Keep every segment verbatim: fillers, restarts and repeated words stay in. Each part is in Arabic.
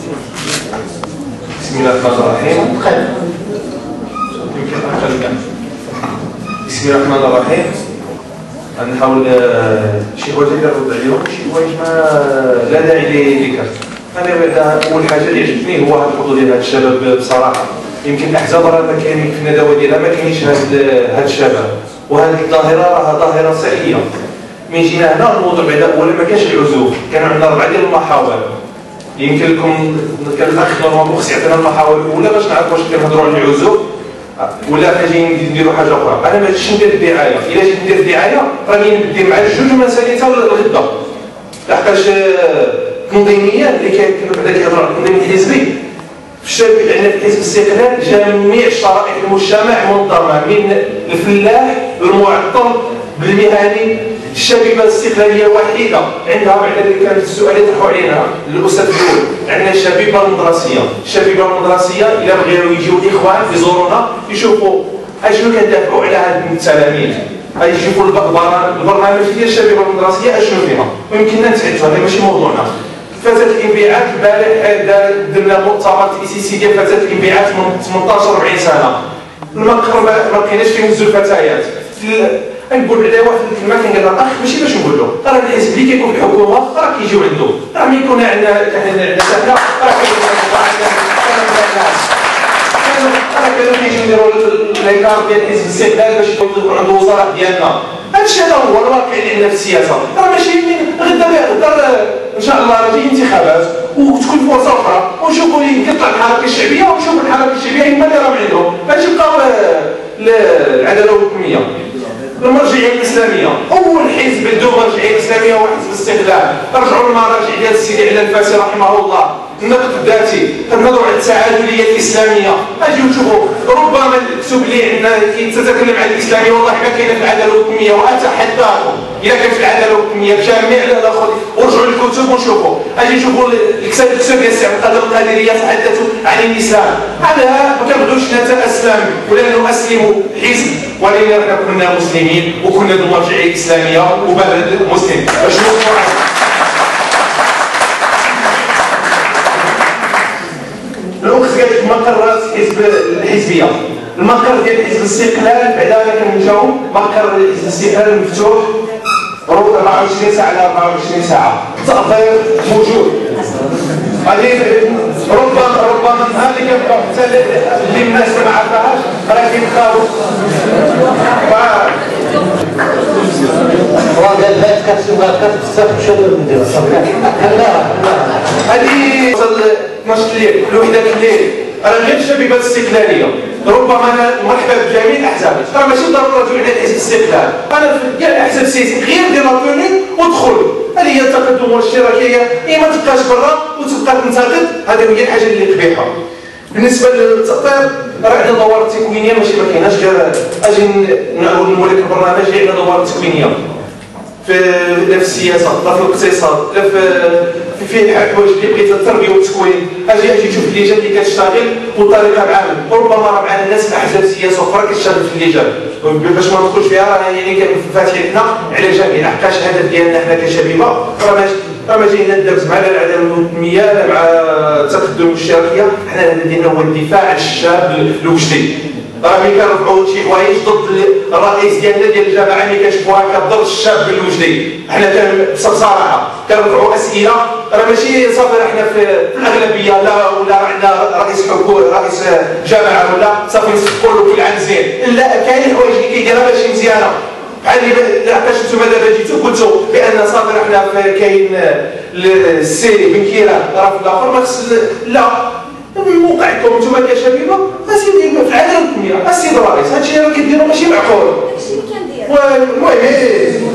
بسم الله الرحمن الرحيم. بسم الله الرحمن الرحيم. غنحاول شي حوايج اللي نرد عليهم، شي حوايج ما لا داعي لذكر. انا بعدا اول حاجه اللي عجبتني هو هذا الحضور ديال هاد الشباب بصراحه. يمكن الاحزاب راه ما كاينين في الندوه ديالها ما كاينينش هاد هاد الشباب، وهذه الظاهره راه ظاهره صحيه. من جينا هنا الموضوع بعدا اولا ما كانش العزوف، كانوا عندنا اربعه ديال المحاور. يمكن لكم كان الاخ نورمالمون خص يعطينا المحاور الاولى باش نعرف واش كنهضروا على العزوف ولا جايين نديروا حاجه اخرى. انا ما جيتش ندير الدعايه، الا جيت ندير الدعايه راني نبدي مع الجوج وما نسالي حتى الغدا، لحقاش تنظيميا اللي كان بعدا كيهضر على التنظيم الحزبي في الشباب عندنا في حزب الاستقلال جميع شرائح المجتمع منظمه من الفلاح المعطل بالمهني. الشبيبه الاستقلاليه وحيده عندها بعد اللي كان السؤال يطرحوا علينا الاستاذ الاول، عندنا الشبيبه المدرسيه، الشبيبه المدرسيه الا بغيو يجيو الاخوان يزورونا يشوفوا اشنو كندافعوا على هاد التلاميذ، يشوفوا البرنامج ديال الشبيبه المدرسيه اشنو فيها، ويمكننا نتعدوا هذا ماشي موضوعنا. فازت الانبعاث البارح درنا مؤتمر تاسيسي ديال فازت الانبعاث من ثمنطاش أربعين سنه، المقر ما لقيناش فيه نزول الفتيات. نقول عليه واحد الكلمه كنقول لها اخ ماشي باش نقول له راه الحزب اللي كيكون في الحكومه راه كيجيو عنده، راه ملي يكون عندنا عندنا سهله راه كيجيو راه كانوا كيجيو يديروا ليكار ديال حزب الاستقلال باش يكون عنده وزراء ديالنا. هادشي هذا هو الواقع اللي عندنا في السياسه، راه ماشي غدا غدا ان شاء الله راه جاي انتخابات وتكون فرصه اخرى ونشوفوا يطلع الحركه الشعبيه ونشوفوا الحركه الشعبيه هما اللي راهم عندهم باش يبقاو العداله والحكميه. المرجعيه الاسلاميه اول حزب عنده مرجعيه اسلاميه هو حزب الاستقلال، رجعوا للمراجع ديال السيدي علي الفاسي رحمه الله، النقد الذاتي، النظره على التعادليه الاسلاميه. اجيو شوفوا ربما مكتوب لي عندنا تتكلم عن الاسلاميه والله ما كاينه في العداله والحكميه، واتحداكم اذا كان في العداله والحكميه بجميع الاخر ورجعوا للكتب ونشوفوا. اجي نشوفوا الكتاب الكتاب ديال السي عبد القادر القادريه تحدثوا عن الاسلام، هذا ما كنبغيوش نتاسلم ولا نؤسلموا حزب، ولكن كنا مسلمين وكنا ذو مرجعيه اسلاميه وبلد مسلم باش الاخت قالت مقر حزب الحزبيه، المقر ديال حزب الاستقلال بعدا انا كنجاوب مقر حزب الاستقلال مفتوح أربعة وعشرين ساعه على أربعة وعشرين ساعه، التأطير موجود. هذه ربما ربما هذه كتبقى حتى اللي الناس ما عرفهاش راه كيبقاو هو قال لك كتسوق كتصف شنو ندير لا هذه وصل اثناش الليل الوحده الليل راه غير الشبيبه الاستقلاليه. ربما انا مرحبا بجميع الاحزاب، راه ماشي ضروري تولي على حزب الاستقلال، انا في كاع الاحزاب السياسيه غير دير لابوني ودخل. هذه هي التقدم والاشتراكيه، يا ما تبقاش برا وتبقى تنتقد، هذه هي الحاجه اللي قبيحه. بالنسبه للتأطير راه عندنا دوار تكوينيه ماشي ما كايناش، غير اجي نقول لك البرنامج عندنا دوار تكوينيه في لا في السياسه لا في الاقتصاد لا في في الحوايج اللي بغيت التربيه والتكوين. اجي اجي نشوف اللجان اللي كتشتغل والطريقه معاهم، وربما راه معنا الناس في احزاب سياسه اخرى كتشتغل في اللجان باش ما ندخلش فيها، راه يعني فاتحين على جميع حقاش الهدف ديالنا حنا كشبيبه راه ماشي راه ما جايين ندرس مع العداله والتنميه لا مع التقدم والاشتراكيه، حنا الهدف ديالنا هو الدفاع عن الشاب الوجدي. راه ملي كنرفعوا شي حوايج ضد الرئيس ديالنا ديال الجماعه ملي كنشوفوها كضر الشاب الوجدي، حنا بصراحه كنرفعوا اسئله راه ماشي صافي حنا في الاغلبيه لا ولا عندنا رئيس حكومه رئيس جامعه ولا صافي نسقوا له كل عام زين، لا كاين حوايج اللي كيديرها ماشي مزيانه بحال اللي لحقاش نتوما دابا جيتو قلتوا بان صافي حنا كاين السي بن كيران راه في الاخر ما خص لا موقعكم نتوما كشبيبه اسيدي في العداله والتنميه السيد الرئيس هادشي راه كديروا ماشي معقول. هادشي اللي كندير المهم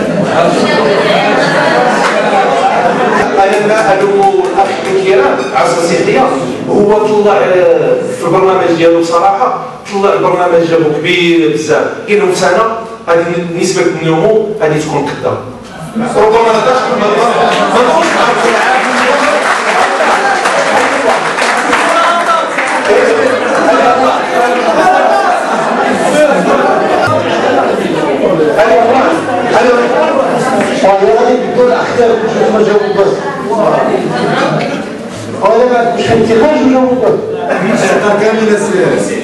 انا ما الوم الاخ بن كيران عصر سيديه هو طلع في البرنامج ديالو بصراحه طلع البرنامج جابو كبير بزاف، قال لهم سنه هذه نسبه النمو هذه تكون كذا ربما ما نقدرش ما نقولش والله بدون اختار ما جاوب بس. دابا واش في انتخاب ولا وقف؟ كامل السياسي.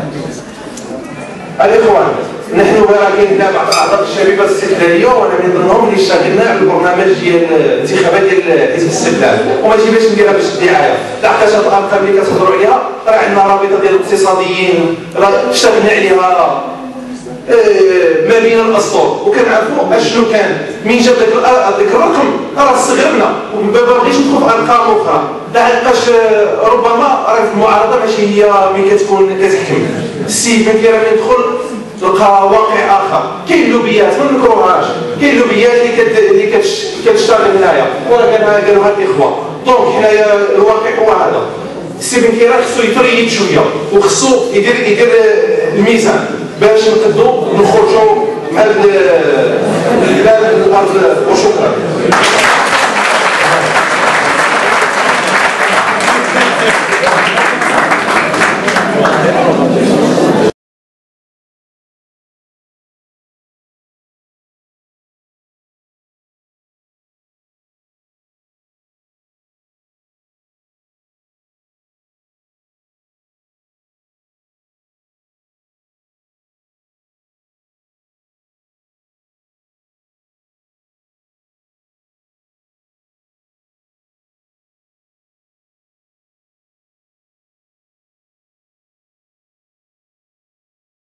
الاخوان نحن ولكن بعض اعضاء الشبيبه الاستقلاليه وانا من ضمنهم اللي اشتغلنا على البرنامج ديال الانتخابات ديال حزب الاستقلال وماشي باش نديرها باش الدعايه لحقاش هاد الارقام اللي كتهضروا عليها راه عندنا رابطه ديال الاقتصاديين راه اشتغلنا عليها ما بين الاسطور وكنعرفوا اشنو كان من جاب داك الرقم راه استغربنا وما بغيتش ندخل في ارقام اخرى لحقاش ربما راه في المعارضه ماشي هي ملي كتكون كتحكم السيد ما كيرا يدخل تلقى واقع اخر كاين لوبيات ما نكروهاش كاين لوبيات اللي كت... اللي كتشتغل هنايا وراه قالها قالوا هاد الاخوه دونك حنايا الواقع هو هذا السي بن كيران خصو يتريد شويه وخصو يدير يدير الميزان باش نقدروا نخرجوا من هذا البلاد الارض وشكرا.